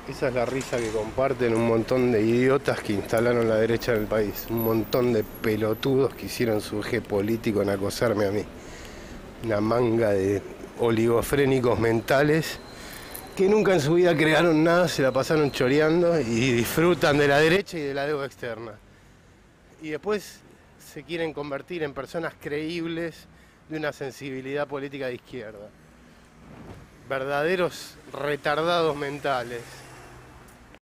Esa es la risa que comparten un montón de idiotas que instalaron la derecha en el país. Un montón de pelotudos que hicieron su eje político en acosarme a mí. Una manga de oligofrénicos mentales que nunca en su vida crearon nada, se la pasaron choreando y disfrutan de la derecha y de la deuda externa. Y después se quieren convertir en personas creíbles de una sensibilidad política de izquierda. Verdaderos retardados mentales.